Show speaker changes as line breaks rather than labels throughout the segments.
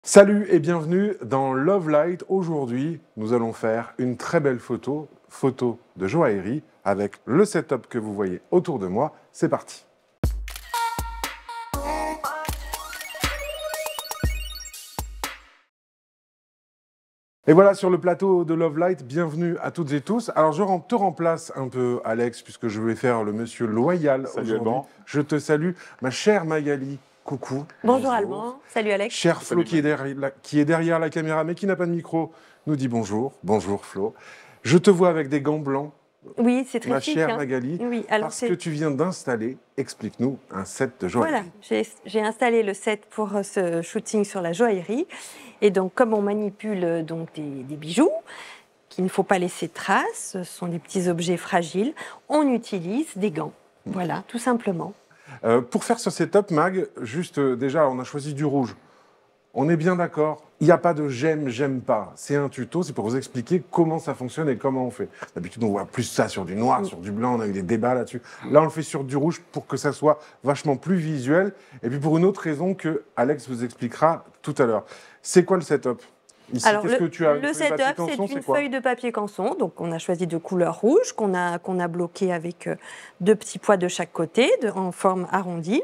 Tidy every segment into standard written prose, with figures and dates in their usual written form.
Salut et bienvenue dans Love Light. Aujourd'hui, nous allons faire une très belle photo de joaillerie avec le setup que vous voyez autour de moi. C'est parti. Et voilà, sur le plateau de Love Light, bienvenue à toutes et tous. Alors, je te remplace un peu, Alex, puisque je vais faire le monsieur loyal aujourd'hui. Je te salue, ma chère Magali. Coucou.
Bonjour Alban, salut Alex.
Cher Flo qui est derrière la caméra mais qui n'a pas de micro, nous dit bonjour. Bonjour Flo. Je te vois avec des gants blancs.
Oui, c'est très chic.
Ma chère Magali,
oui, alors
parce que tu viens d'installer, explique-nous, un set de joaillerie.
Voilà, j'ai installé le set pour ce shooting sur la joaillerie. Et donc, comme on manipule donc, des bijoux, qu'il ne faut pas laisser de traces, ce sont des petits objets fragiles, on utilise des gants. Voilà, tout simplement.
Pour faire ce setup, Mag, juste déjà, on a choisi du rouge. On est bien d'accord, il n'y a pas de j'aime pas. C'est un tuto, c'est pour vous expliquer comment ça fonctionne et comment on fait. D'habitude, on voit plus ça sur du noir, sur du blanc, on a eu des débats là-dessus. Là, on le fait sur du rouge pour que ça soit vachement plus visuel. Et puis pour une autre raison que Alex vous expliquera tout à l'heure. C'est quoi le setup ? Ici,
alors, le setup, c'est une feuille de papier canson. Donc, on a choisi de couleur rouge qu'on a bloqué avec deux petits pois de chaque côté, en forme arrondie.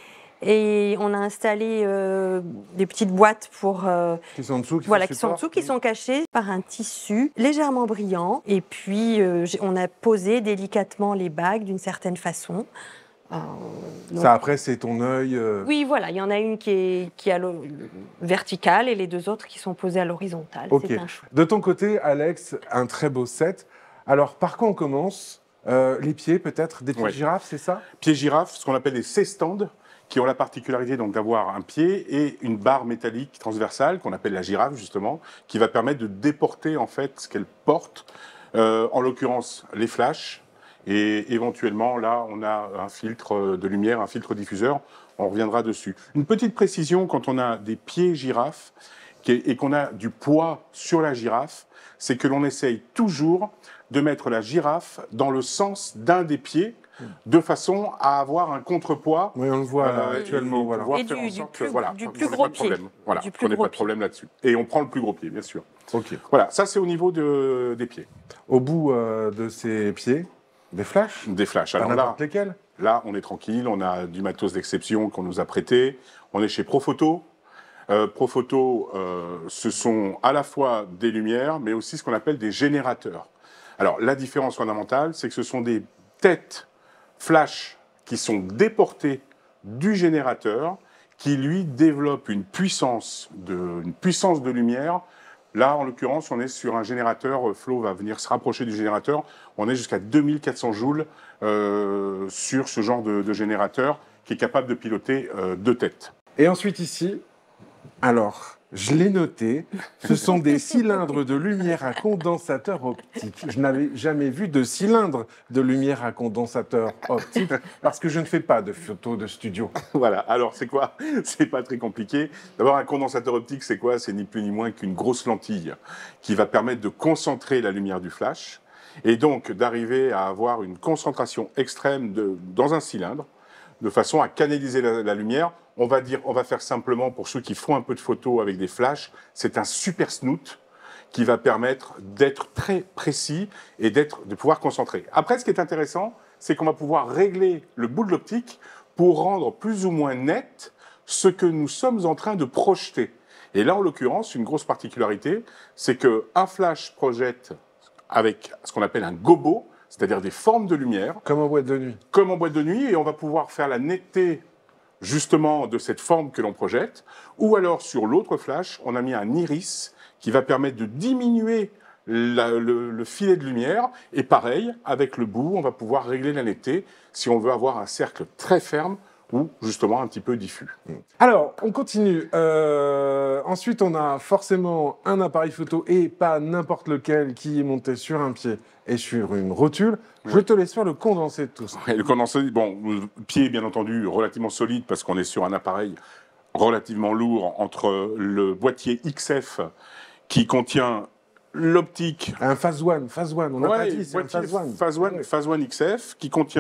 Et on a installé des petites boîtes pour
qui sont en dessous,
qui sont cachées par un tissu légèrement brillant. Et puis, on a posé délicatement les bagues d'une certaine façon.
Donc, ça, après, c'est ton œil.
Oui, voilà. Il y en a une qui est à verticale et les deux autres qui sont posées à l'horizontale.
Okay. De ton côté, Alex, un très beau set. Alors, par quoi on commence ? Les pieds, peut-être, des pieds girafes, c'est ça ?
Pieds girafes, ce qu'on appelle des C-stands, qui ont la particularité donc d'avoir un pied et une barre métallique transversale, qu'on appelle la girafe, justement, qui va permettre de déporter, en fait, ce qu'elle porte. En l'occurrence, les flashs. Et éventuellement, là, on a un filtre de lumière, un filtre diffuseur. On reviendra dessus. Une petite précision, quand on a des pieds girafes et qu'on a du poids sur la girafe, c'est que l'on essaye toujours de mettre la girafe dans le sens d'un des pieds, de façon à avoir un contrepoids.
Oui, on le voit actuellement.
Et du plus gros pied.
Voilà, qu'on n'ait pas de problème là-dessus. Et on prend le plus gros pied, bien sûr.
Ok.
Voilà, ça c'est au niveau des pieds.
Au bout de ces pieds, des flashs ?
Des flashs.
Alors n'importe lesquels ?
Là, on est tranquille, on a du matos d'exception qu'on nous a prêté. On est chez Profoto. Profoto, ce sont à la fois des lumières, mais aussi ce qu'on appelle des générateurs. Alors, la différence fondamentale, c'est que ce sont des têtes flash qui sont déportées du générateur, qui lui développe une puissance de lumière. Là, en l'occurrence, on est sur un générateur, Flo va venir se rapprocher du générateur, on est jusqu'à 2400 joules sur ce genre de générateur qui est capable de piloter deux têtes.
Et ensuite ici, alors, je l'ai noté, ce sont des cylindres de lumière à condensateur optique. Je n'avais jamais vu de cylindre de lumière à condensateur optique parce que je ne fais pas de photos de studio.
Voilà, alors c'est quoi ? C'est pas très compliqué. D'abord, un condensateur optique, c'est quoi ? C'est ni plus ni moins qu'une grosse lentille qui va permettre de concentrer la lumière du flash et donc d'arriver à avoir une concentration extrême dans un cylindre de façon à canaliser la lumière. On va faire simplement, pour ceux qui font un peu de photos avec des flashs, c'est un super snoot qui va permettre d'être très précis et de pouvoir concentrer. Après, ce qui est intéressant, c'est qu'on va pouvoir régler le bout de l'optique pour rendre plus ou moins net ce que nous sommes en train de projeter. Et là, en l'occurrence, une grosse particularité, c'est qu'un flash projette avec ce qu'on appelle un gobo, c'est-à-dire des formes de lumière.
Comme en boîte de nuit.
Comme en boîte de nuit, et on va pouvoir faire la netteté justement de cette forme que l'on projette, ou alors sur l'autre flash, on a mis un iris qui va permettre de diminuer le filet de lumière, et pareil, avec le bout, on va pouvoir régler la netteté si on veut avoir un cercle très ferme ou justement un petit peu diffus.
Alors, on continue. Ensuite, on a forcément un appareil photo, et pas n'importe lequel, qui est monté sur un pied et sur une rotule. Je te laisse faire le condensé de tout ça.
Le condensé, bon, le pied, bien entendu, relativement solide, parce qu'on est sur un appareil relativement lourd, entre le boîtier XF, qui contient l'optique...
Un Phase One, on n'a pas dit, c'est un Phase One.
Phase One XF, qui contient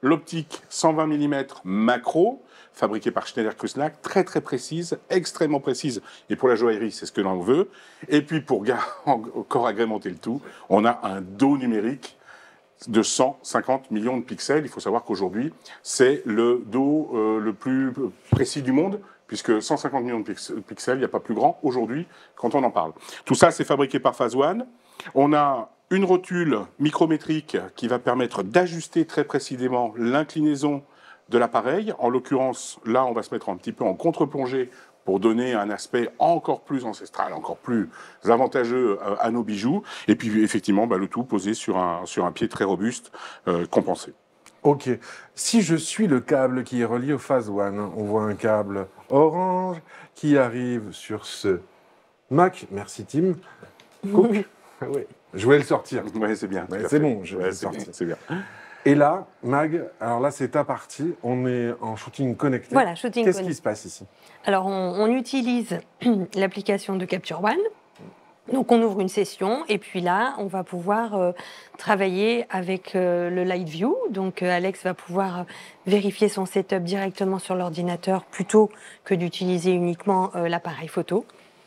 l'optique 120 mm macro, fabriquée par Schneider-Kreuznach, très très précise, extrêmement précise. Et pour la joaillerie, c'est ce que l'on veut. Et puis pour encore agrémenter le tout, on a un dos numérique de 150 millions de pixels. Il faut savoir qu'aujourd'hui, c'est le dos le plus précis du monde, puisque 150 millions de pixels, il n'y a pas plus grand aujourd'hui quand on en parle. Tout ça, c'est fabriqué par Phase One. On a une rotule micrométrique qui va permettre d'ajuster très précisément l'inclinaison de l'appareil. En l'occurrence, là, on va se mettre un petit peu en contre-plongée pour donner un aspect encore plus ancestral, encore plus avantageux à nos bijoux. Et puis, effectivement, le tout posé sur un pied très robuste, compensé.
Ok. Si je suis le câble qui est relié au Phase One, on voit un câble orange qui arrive sur ce Mac. Merci, Tim. Cook. Oui. Je voulais le sortir.
Oui, c'est bien.
C'est bon, je vais le sortir.
C'est bien.
Et là, Mag, alors là, c'est ta partie. On est en shooting connecté.
Voilà, shooting connecté.
Qu'est-ce qui se passe ici?
Alors, on utilise l'application de Capture One. Donc, on ouvre une session et puis là, on va pouvoir travailler avec le Light View. Donc, Alex va pouvoir vérifier son setup directement sur l'ordinateur plutôt que d'utiliser uniquement l'appareil photo.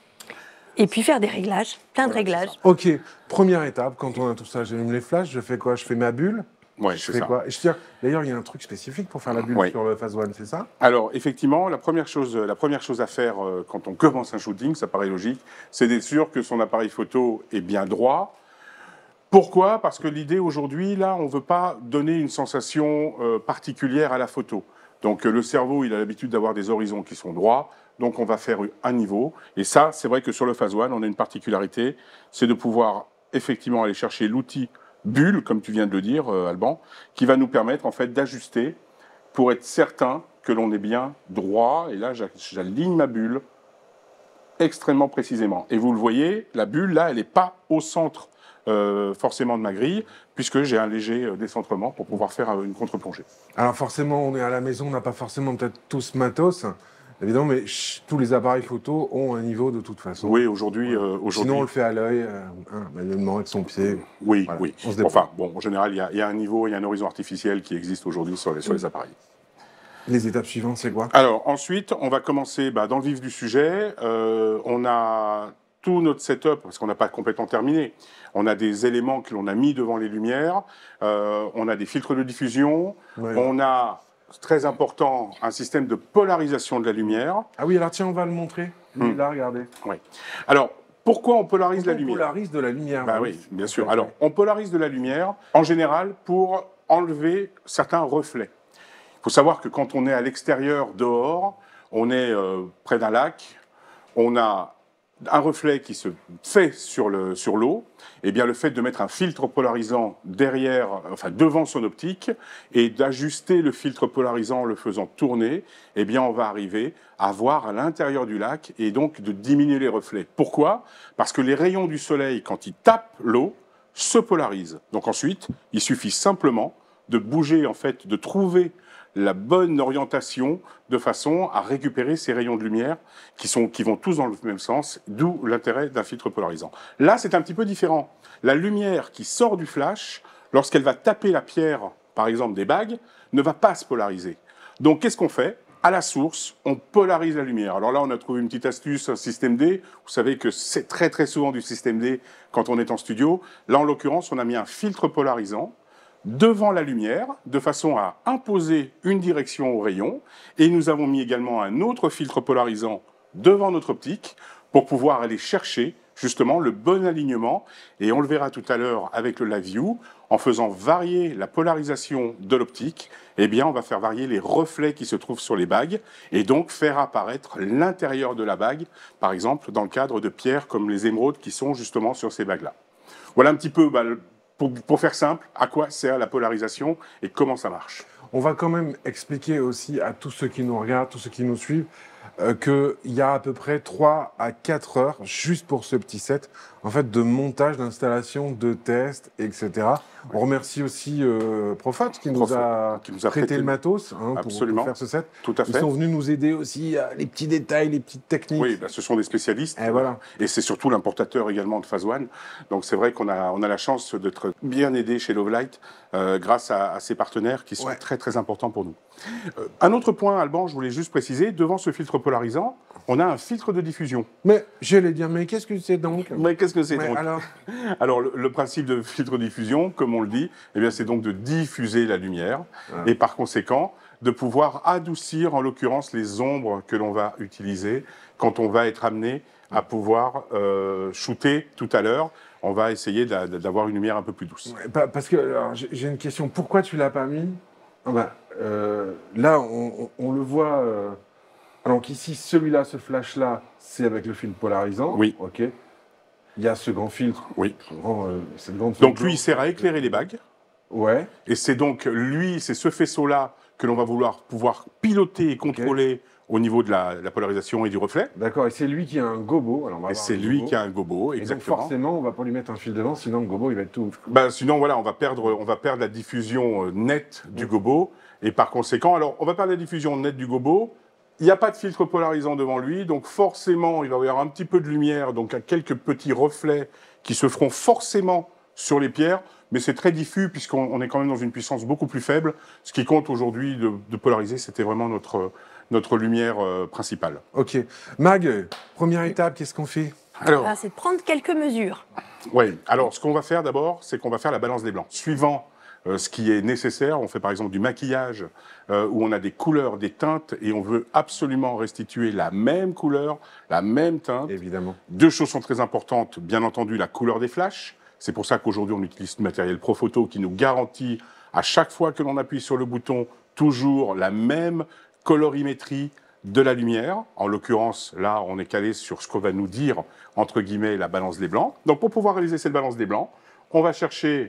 Et puis faire des réglages, plein de réglages.
Ok, première étape, quand on a tout ça, j'allume les flashs, je fais quoi? Je fais ma bulle?
Ouais, je fais ça.
Quoi? D'ailleurs, il y a un truc spécifique pour faire la bulle sur le Phase One, c'est ça?
Alors, effectivement, la première chose à faire quand on commence un shooting, ça paraît logique, c'est d'être sûr que son appareil photo est bien droit. Pourquoi? Parce que l'idée aujourd'hui, là, on ne veut pas donner une sensation particulière à la photo. Donc, le cerveau, il a l'habitude d'avoir des horizons qui sont droits. Donc, on va faire un niveau. Et ça, c'est vrai que sur le Phase One, on a une particularité, c'est de pouvoir effectivement aller chercher l'outil bulle, comme tu viens de le dire, Alban, qui va nous permettre en fait d'ajuster pour être certain que l'on est bien droit. Et là, j'aligne ma bulle extrêmement précisément. Et vous le voyez, la bulle, là, elle n'est pas au centre forcément de ma grille, puisque j'ai un léger décentrement pour pouvoir faire une contre-plongée.
Alors forcément, on est à la maison, on n'a pas forcément peut-être tous matos, évidemment, mais tous les appareils photo ont un niveau de toute façon.
Oui, aujourd'hui...
Sinon, on le fait à l'œil, manuellement avec son pied.
Oui,
voilà,
oui. Enfin, bon, en général, il y a un niveau, il y a un horizon artificiel qui existe aujourd'hui sur les appareils.
Les étapes suivantes, c'est quoi?
Alors, ensuite, on va commencer dans le vif du sujet. On a tout notre setup, parce qu'on n'a pas complètement terminé. On a des éléments que l'on a mis devant les lumières. On a des filtres de diffusion.
Ouais.
On a... très important, un système de polarisation de la lumière.
Ah oui, alors tiens, on va le montrer. Là, regardez.
Oui. Alors, pourquoi on polarise la lumière?
On polarise de la lumière.
Oui, bien sûr. Alors, on polarise de la lumière, en général, pour enlever certains reflets. Il faut savoir que quand on est à l'extérieur, dehors, on est près d'un lac, on a un reflet qui se fait sur l'eau, et bien le fait de mettre un filtre polarisant devant son optique et d'ajuster le filtre polarisant en le faisant tourner, et bien on va arriver à voir à l'intérieur du lac et donc de diminuer les reflets. Pourquoi? Parce que les rayons du soleil, quand ils tapent l'eau, se polarisent. Donc ensuite, il suffit simplement de bouger, en fait, de trouver la bonne orientation de façon à récupérer ces rayons de lumière qui vont tous dans le même sens, d'où l'intérêt d'un filtre polarisant. Là, c'est un petit peu différent. La lumière qui sort du flash, lorsqu'elle va taper la pierre, par exemple des bagues, ne va pas se polariser. Donc, qu'est-ce qu'on fait? À la source, on polarise la lumière. Alors là, on a trouvé une petite astuce, un système D. Vous savez que c'est très très souvent du système D quand on est en studio. Là, en l'occurrence, on a mis un filtre polarisant devant la lumière, de façon à imposer une direction au rayon. Et nous avons mis également un autre filtre polarisant devant notre optique pour pouvoir aller chercher justement le bon alignement. Et on le verra tout à l'heure avec le Live View, en faisant varier la polarisation de l'optique, eh bien on va faire varier les reflets qui se trouvent sur les bagues et donc faire apparaître l'intérieur de la bague, par exemple dans le cadre de pierres comme les émeraudes qui sont justement sur ces bagues-là. Voilà un petit peu... Pour faire simple, à quoi sert la polarisation et comment ça marche?
On va quand même expliquer aussi à tous ceux qui nous regardent, tous ceux qui nous suivent, qu'il y a à peu près 3 à 4 heures, juste pour ce petit set, en fait, de montage, d'installation, de tests, etc. On remercie aussi Profat qui nous a prêté le matos pour faire ce set.
Tout à fait.
Ils sont venus nous aider aussi, les petits détails, les petites techniques.
Oui, ce sont des spécialistes.
Et voilà.
Et c'est surtout l'importateur également de Phase One. Donc c'est vrai qu'on a la chance d'être bien aidé chez Lovelight grâce à ces partenaires qui sont très très importants pour nous. Un autre point, Alban, je voulais juste préciser, devant ce filtre polarisant, on a un filtre de diffusion.
Mais j'allais dire, mais qu'est-ce que c'est donc?
Mais qu'est-ce que c'est donc?
Alors,
le principe de filtre de diffusion, comme on le dit, eh bien, c'est donc de diffuser la lumière et par conséquent de pouvoir adoucir, en l'occurrence, les ombres que l'on va utiliser quand on va être amené à pouvoir shooter tout à l'heure. On va essayer d'avoir une lumière un peu plus douce.
Parce que j'ai une question. Pourquoi tu l'as pas mis? Là, on le voit. Donc ici, celui-là, ce flash-là, c'est avec le filtre polarisant.
Oui.
OK. Il y a ce grand filtre.
Oui.
Cette grande
donc lui, il sert à éclairer les bagues.
Ouais.
Et c'est donc lui, c'est ce faisceau-là que l'on va pouvoir piloter et contrôler au niveau de la polarisation et du reflet.
D'accord, et c'est lui qui a un gobo. Alors
et c'est lui qui a un gobo, exactement.
Et donc forcément, on ne va pas lui mettre un fil devant, sinon le gobo, il va être tout...
Sinon, voilà, on va perdre la diffusion nette du gobo. Et par conséquent, alors, on va perdre la diffusion nette du gobo. Il n'y a pas de filtre polarisant devant lui, donc forcément, il va y avoir un petit peu de lumière, donc quelques petits reflets qui se feront forcément sur les pierres, mais c'est très diffus puisqu'on est quand même dans une puissance beaucoup plus faible. Ce qui compte aujourd'hui de polariser, c'était vraiment notre lumière principale.
Ok. Mag, première étape, qu'est-ce qu'on fait?
Alors, c'est de prendre quelques mesures.
Oui. Alors, ce qu'on va faire d'abord, c'est qu'on va faire la balance des blancs. Suivant ce qui est nécessaire, on fait par exemple du maquillage où on a des couleurs, des teintes et on veut absolument restituer la même couleur, la même teinte.
Évidemment.
Deux choses sont très importantes. Bien entendu, la couleur des flashs. C'est pour ça qu'aujourd'hui, on utilise du matériel Profoto qui nous garantit à chaque fois que l'on appuie sur le bouton toujours la même colorimétrie de la lumière. En l'occurrence, là, on est calé sur ce qu'on va nous dire, entre guillemets, la balance des blancs. Donc, pour pouvoir réaliser cette balance des blancs, on va chercher,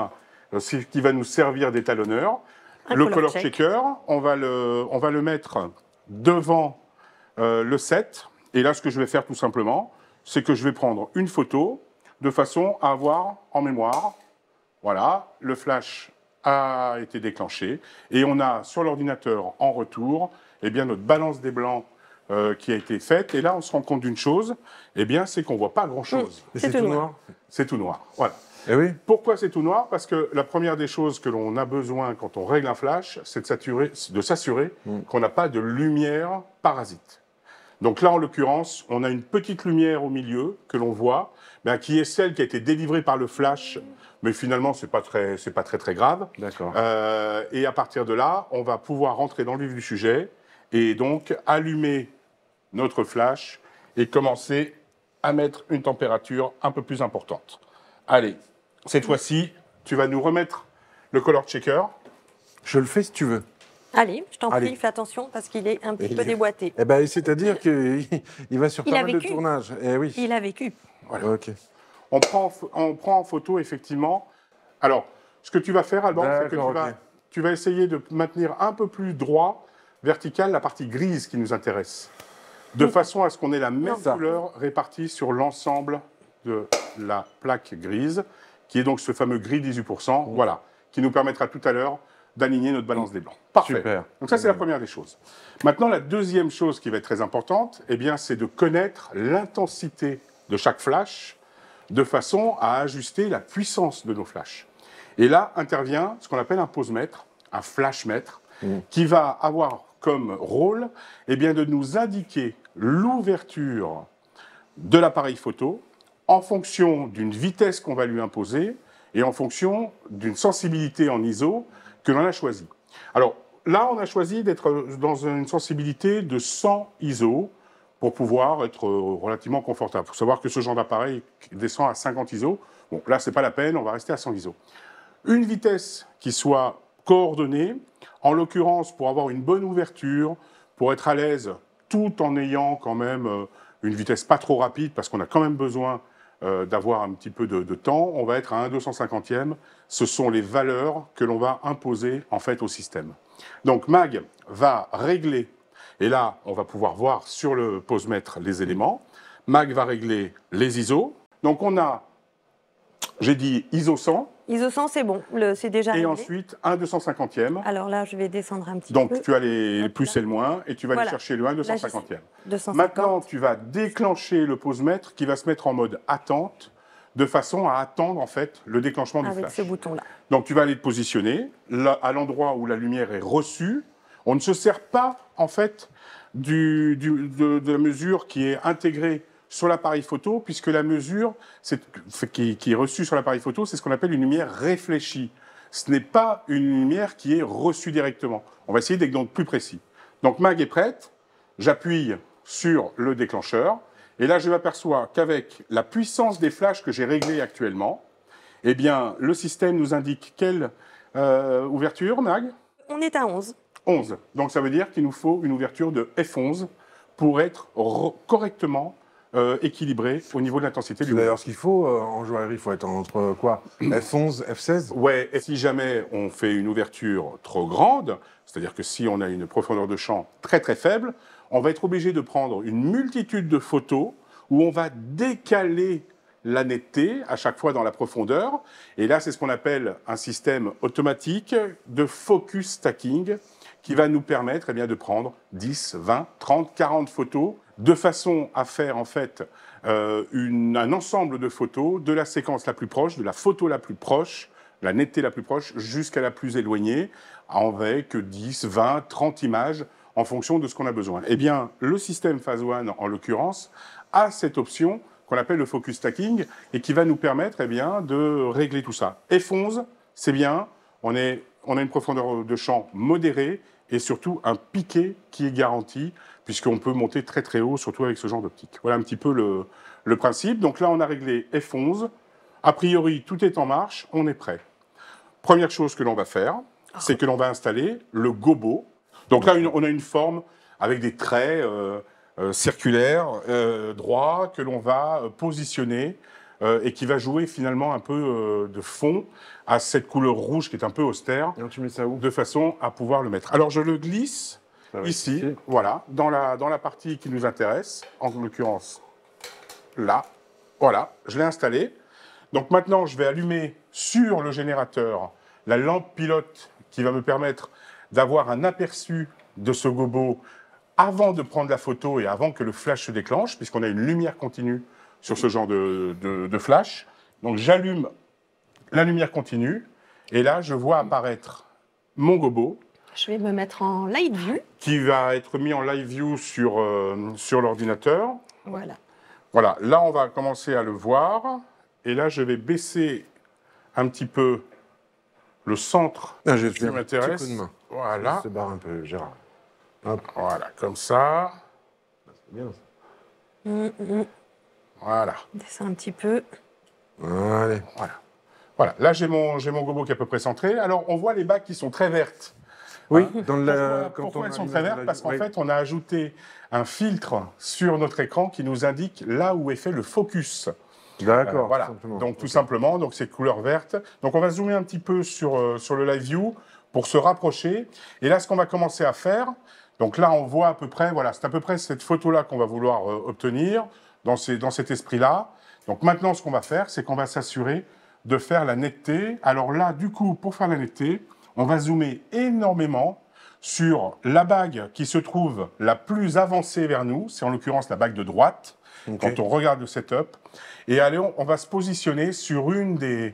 ce qui va nous servir d'étalonneur. Le color checker, on va le mettre devant le set. Et là, ce que je vais faire tout simplement, c'est que je vais prendre une photo de façon à avoir en mémoire, voilà, le flash a été déclenché et on a sur l'ordinateur en retour notre balance des blancs qui a été faite. Et là, on se rend compte d'une chose, c'est qu'on ne voit pas grand-chose.
C'est tout noir.
C'est tout noir, voilà.
Eh oui.
Pourquoi c'est tout noir? Parce que la première des choses que l'on a besoin quand on règle un flash, c'est de s'assurer qu'on n'a pas de lumière parasite. Donc là, en l'occurrence, on a une petite lumière au milieu que l'on voit, qui est celle qui a été délivrée par le flash, mais finalement, c'est pas très grave.
D'accord.
Et à partir de là, on va pouvoir rentrer dans le vif du sujet et donc allumer notre flash et commencer à mettre une température un peu plus importante. Allez, cette fois-ci, tu vas nous remettre le color checker.
Je le fais si tu veux.
Allez, je t'en prie, fais attention parce qu'il est un petit peu déboîté.
C'est-à-dire qu'il va sur pas mal de tournage. Eh oui.
Il a vécu.
Voilà.
Ok.
On prend en photo, effectivement. Alors, ce que tu vas faire, Alban, c'est que tu vas essayer de maintenir un peu plus droit, vertical, la partie grise qui nous intéresse. De façon à ce qu'on ait la même couleur répartie sur l'ensemble de la plaque grise, qui est donc ce fameux gris 18%, voilà, qui nous permettra tout à l'heure d'aligner notre balance des blancs. Parfait.
Super.
Donc ça, c'est la première des choses. Maintenant, la deuxième chose qui va être très importante, c'est de connaître l'intensité de chaque flash de façon à ajuster la puissance de nos flashs. Et là intervient ce qu'on appelle un posemètre, un flashmètre, qui va avoir comme rôle de nous indiquer l'ouverture de l'appareil photo en fonction d'une vitesse qu'on va lui imposer et en fonction d'une sensibilité en ISO que l'on a choisie. Alors là, on a choisi d'être dans une sensibilité de 100 ISO pour pouvoir être relativement confortable. Il faut savoir que ce genre d'appareil descend à 50 ISO. Bon, là, ce n'est pas la peine, on va rester à 100 ISO. Une vitesse qui soit coordonnée, en l'occurrence, pour avoir une bonne ouverture, pour être à l'aise, tout en ayant quand même une vitesse pas trop rapide, parce qu'on a quand même besoin d'avoir un petit peu de temps, on va être à 1/250e. Ce sont les valeurs que l'on va imposer en fait au système. Donc Mag va régler Et là, on va pouvoir voir sur le posemètre les éléments. Mag va régler les ISO. Donc on a, j'ai dit ISO 100.
ISO 100, c'est bon, c'est déjà réglé.
Et ensuite, un 250e.
Alors là, je vais descendre un petit peu.
Donc tu as les plus et le moins, et tu vas aller chercher le 1 250e.
250.
Maintenant, tu vas déclencher le posemètre qui va se mettre en mode attente, de façon à attendre en fait le déclenchement du flash.
Avec ce bouton-là.
Donc tu vas aller te positionner là, à l'endroit où la lumière est reçue. On ne se sert pas en fait de la mesure qui est intégrée sur l'appareil photo, puisque la mesure qui est reçue sur l'appareil photo, c'est ce qu'on appelle une lumière réfléchie. Ce n'est pas une lumière qui est reçue directement. On va essayer d'être donc plus précis. Donc Mag est prête, j'appuie sur le déclencheur, et là je m'aperçois qu'avec la puissance des flashs que j'ai réglés actuellement, eh bien le système nous indique quelle ouverture, Mag?
On est à 11.
11. Donc ça veut dire qu'il nous faut une ouverture de F11 pour être correctement équilibré au niveau de l'intensité du mouvement.
D'ailleurs, ce qu'il faut en joaillerie, il faut être entre quoi? F11, F16?
Ouais, et si jamais on fait une ouverture trop grande, c'est-à-dire que si on a une profondeur de champ très très faible, on va être obligé de prendre une multitude de photos où on va décaler la netteté à chaque fois dans la profondeur. Et là, c'est ce qu'on appelle un système automatique de focus stacking qui va nous permettre de prendre 10, 20, 30, 40 photos de façon à faire en fait un ensemble de photos de la séquence la plus proche, de la photo la plus proche, la netteté la plus proche, jusqu'à la plus éloignée, avec 10, 20, 30 images en fonction de ce qu'on a besoin. Eh bien, le système Phase One, en l'occurrence, a cette option qu'on appelle le focus stacking et qui va nous permettre de régler tout ça. F11, c'est bien, on a une profondeur de champ modérée et surtout un piqué qui est garanti, puisqu'on peut monter très très haut, surtout avec ce genre d'optique. Voilà un petit peu le principe. Donc là, on a réglé F11. A priori, tout est en marche, on est prêt. Première chose que l'on va faire, c'est que l'on va installer le gobo. Donc là, on a une forme avec des traits circulaires, droits, que l'on va positionner et qui va jouer finalement un peu de fond à cette couleur rouge qui est un peu austère,
tu mets ça où?
De façon à pouvoir le mettre. Alors je le glisse ici, voilà, dans la partie qui nous intéresse, en l'occurrence là, voilà, je l'ai installé. Donc maintenant je vais allumer sur le générateur la lampe pilote qui va me permettre d'avoir un aperçu de ce gobo avant de prendre la photo et avant que le flash se déclenche, puisqu'on a une lumière continue sur ce genre de flash. Donc j'allume la lumière continue, et là je vois apparaître mon gobo.
Je vais me mettre en live view.
Qui va être mis en live view sur l'ordinateur.
Voilà.
Voilà, là on va commencer à le voir, et là je vais baisser un petit peu le centre qui m'intéresse. Voilà.
Je te barre un peu, Gérard.
Hop. Voilà, comme ça.
C'est bien ça.
Voilà.
Descends un petit peu.
Allez.
Voilà, là j'ai mon gobo qui est à peu près centré. Alors on voit les bagues qui sont très vertes.
Oui,
pourquoi elles sont très vertes? Parce qu'en fait on a ajouté un filtre sur notre écran qui nous indique là où est fait le focus.
D'accord.
Voilà, donc tout simplement, donc c'est couleur verte. Donc on va zoomer un petit peu sur le live view pour se rapprocher. Et là ce qu'on va commencer à faire, donc là on voit à peu près, voilà, c'est à peu près cette photo-là qu'on va vouloir obtenir dans cet esprit-là. Donc maintenant ce qu'on va faire, c'est qu'on va s'assurer de faire la netteté. Alors là, du coup, pour faire la netteté, on va zoomer énormément sur la bague qui se trouve la plus avancée vers nous, c'est en l'occurrence la bague de droite, quand on regarde le setup. Et allez, on va se positionner sur une des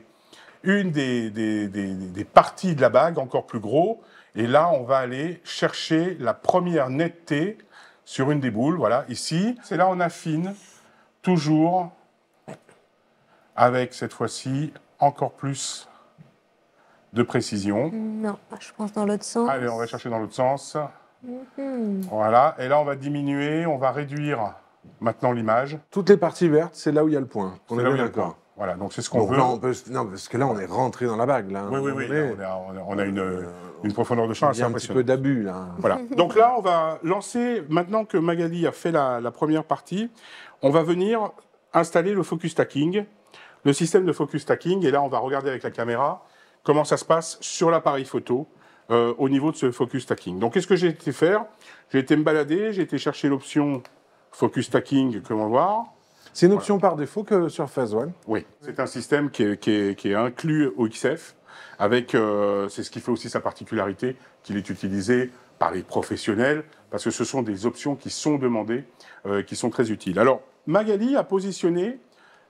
parties de la bague, encore plus gros. Et là, on va aller chercher la première netteté sur une des boules, voilà, ici. C'est là on affine, toujours, avec cette fois-ci encore plus de précision.
Non, je pense dans l'autre sens.
Allez, on va chercher dans l'autre sens. Voilà, et là on va diminuer, on va réduire maintenant l'image.
Toutes les parties vertes, c'est là où il y a le point. On est bien d'accord.
Voilà, donc c'est ce qu'on veut.
Là, non, parce que là on est rentré dans la bague. Là,
oui. On a une profondeur de champ assez impressionnante.
Il y a un petit peu d'abus là.
Voilà. Donc là, on va lancer, maintenant que Magali a fait la première partie, on va venir installer le focus stacking, le système de focus stacking, et là on va regarder avec la caméra comment ça se passe sur l'appareil photo au niveau de ce focus stacking. Donc, qu'est-ce que j'ai été faire? J'ai été me balader, j'ai été chercher l'option focus stacking que l'on va voir.
C'est une option par défaut que sur Phase One?
Oui, c'est un système qui est inclus au XF, avec, c'est ce qui fait aussi sa particularité, qu'il est utilisé par les professionnels, parce que ce sont des options qui sont demandées, qui sont très utiles. Alors, Magali a positionné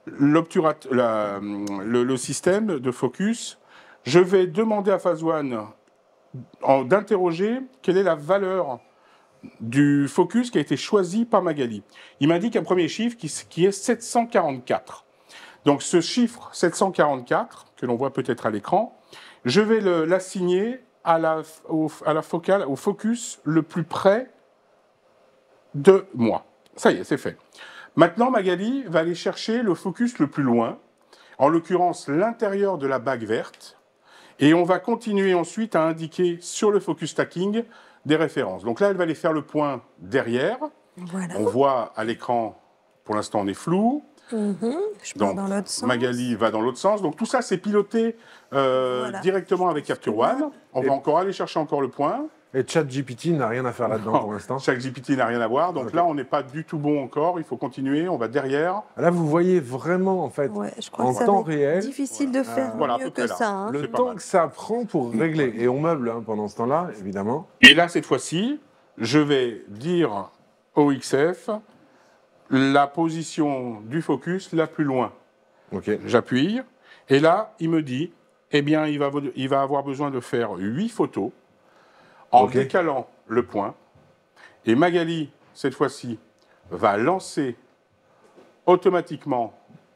le système de focus. Je vais demander à Phase One d'interroger quelle est la valeur du focus qui a été choisi par Magali. Il m'indique un premier chiffre qui est 744. Donc ce chiffre 744, que l'on voit peut-être à l'écran, je vais l'assigner à la focale, au focus le plus près de moi. Ça y est, c'est fait. Maintenant, Magali va aller chercher le focus le plus loin, en l'occurrence l'intérieur de la bague verte, et on va continuer ensuite à indiquer sur le focus stacking des références. Donc là, elle va aller faire le point derrière.
Voilà.
On voit à l'écran, pour l'instant, on est flou.
Je pars dans l'autre sens.
Magali va dans l'autre sens. Donc tout ça, c'est piloté directement avec Capture One. On va encore aller chercher encore le point.
Et ChatGPT n'a rien à faire là-dedans pour l'instant.
ChatGPT n'a rien à voir. Donc là, on n'est pas du tout bon encore. Il faut continuer. On va derrière.
Là, vous voyez vraiment, en fait, en temps réel.
Difficile de faire mieux que ça. Hein.
Le temps que ça prend pour régler. Et on meuble pendant ce temps-là, évidemment.
Et là, cette fois-ci, je vais dire au XF la position du focus la plus loin. J'appuie. Et là, il me dit, eh bien, il va avoir besoin de faire 8 photos en décalant le point. Et Magali, cette fois-ci, va lancer automatiquement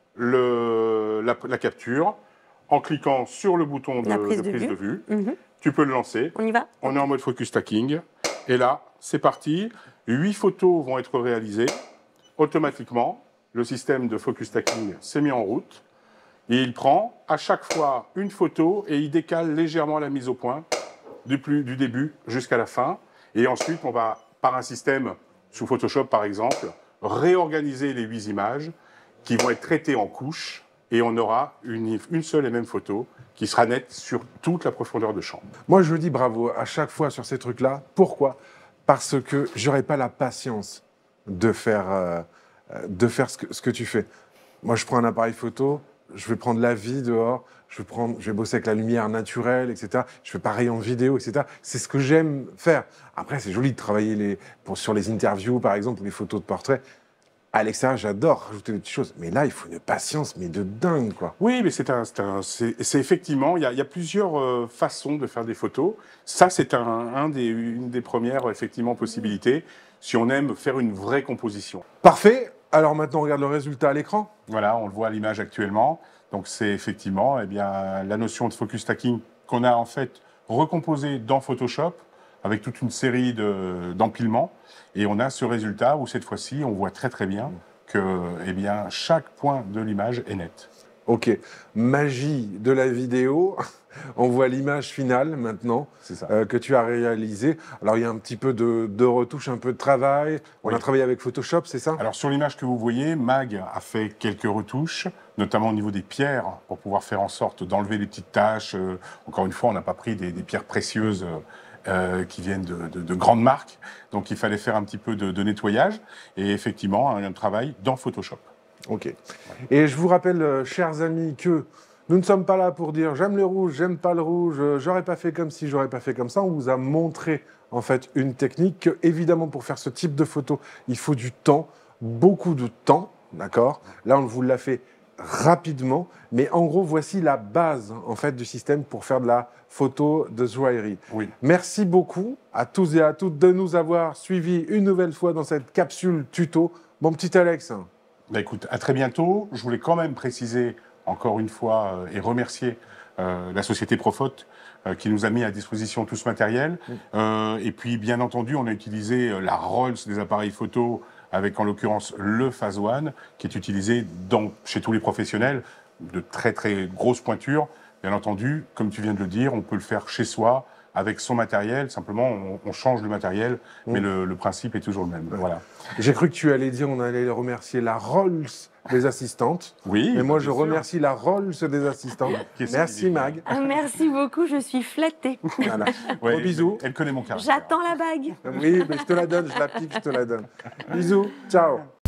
la capture en cliquant sur le bouton de prise de vue. Tu peux le lancer.
On y va.
On est en mode focus stacking. Et là, c'est parti. 8 photos vont être réalisées. Automatiquement, le système de focus stacking s'est mis en route. Et il prend à chaque fois une photo et il décale légèrement la mise au point du début jusqu'à la fin. Et ensuite, on va, par un système sous Photoshop par exemple, réorganiser les 8 images qui vont être traitées en couches et on aura une seule et même photo qui sera nette sur toute la profondeur de champ.
Moi, je dis bravo à chaque fois sur ces trucs-là. Pourquoi? Parce que j'aurais pas la patience de faire ce que tu fais. Moi, je prends un appareil photo, je vais prendre la vie dehors, je vais bosser avec la lumière naturelle, etc. Je fais pareil en vidéo, etc. C'est ce que j'aime faire. Après, c'est joli de travailler sur les interviews, par exemple, ou les photos de portrait. À l'extérieur, j'adore rajouter des petites choses. Mais là, il faut une patience, mais de dingue, quoi.
Oui, mais c'est effectivement, il y a plusieurs façons de faire des photos. Ça, c'est une des premières, effectivement, possibilités, si on aime faire une vraie composition.
Parfait. Alors maintenant, on regarde le résultat à l'écran.
Voilà, on le voit à l'image actuellement. Donc, c'est effectivement la notion de focus stacking qu'on a en fait recomposée dans Photoshop avec toute une série d'empilements. Et on a ce résultat où, cette fois-ci, on voit très très bien que chaque point de l'image est net.
Ok, magie de la vidéo. On voit l'image finale maintenant que tu as réalisée. Alors, il y a un petit peu de retouche, un peu de travail. On a travaillé avec Photoshop, c'est ça?
Alors, sur l'image que vous voyez, Mag a fait quelques retouches, notamment au niveau des pierres, pour pouvoir faire en sorte d'enlever les petites taches. Encore une fois, on n'a pas pris des pierres précieuses qui viennent de grandes marques. Donc, il fallait faire un petit peu de nettoyage. Et effectivement, un travail dans Photoshop.
Ok. Et je vous rappelle, chers amis, que nous ne sommes pas là pour dire j'aime le rouge, j'aime pas le rouge, j'aurais pas fait comme ci, j'aurais pas fait comme ça. On vous a montré en fait une technique que, évidemment, pour faire ce type de photo, il faut du temps, beaucoup de temps, d'accord? Là, on vous l'a fait rapidement, mais en gros, voici la base en fait du système pour faire de la photo de joaillerie.
Oui.
Merci beaucoup à tous et à toutes de nous avoir suivis une nouvelle fois dans cette capsule tuto. Mon petit Alex.
Écoute, à très bientôt. Je voulais quand même préciser encore une fois et remercier la société Profote qui nous a mis à disposition tout ce matériel. Et puis, bien entendu, on a utilisé la Rolls des appareils photo avec, en l'occurrence, le Phase One, qui est utilisé chez tous les professionnels, de très, très grosses pointures. Bien entendu, comme tu viens de le dire, on peut le faire chez soi, avec son matériel. Simplement, on change le matériel, mais le principe est toujours le même. Voilà.
J'ai cru que tu allais dire on allait remercier la Rolls des assistantes.
Oui.
Mais moi, je remercie la Rolls des assistantes. Merci, Mag.
Merci beaucoup, je suis flattée.
Voilà. Gros bisous.
Elle connaît mon caractère.
J'attends la bague.
Oui, mais je te la donne, je la pique, je te la donne. Bisous, ciao.